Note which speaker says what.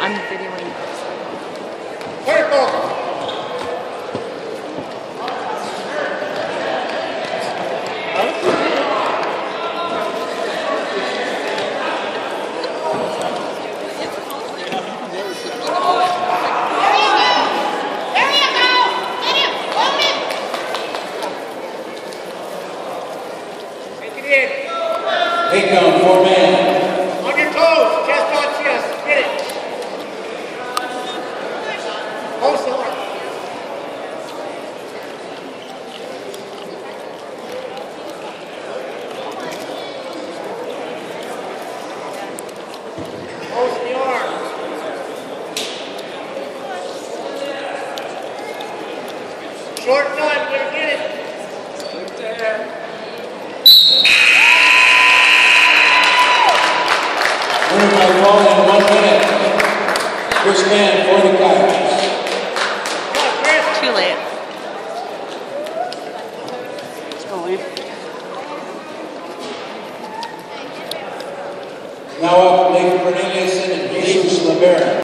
Speaker 1: I'm videoing.
Speaker 2: Purple.
Speaker 3: Take down 4-man.
Speaker 2: On your toes, chest on chest. Get it. Post the line. Post the arm. Short time, we're gonna get it. Right there.
Speaker 3: Winner by fall in 1 minute. First man for the Coyotes.
Speaker 1: Too late. It's going.
Speaker 3: Now up, Blake Cornelius and Jesus Rivera.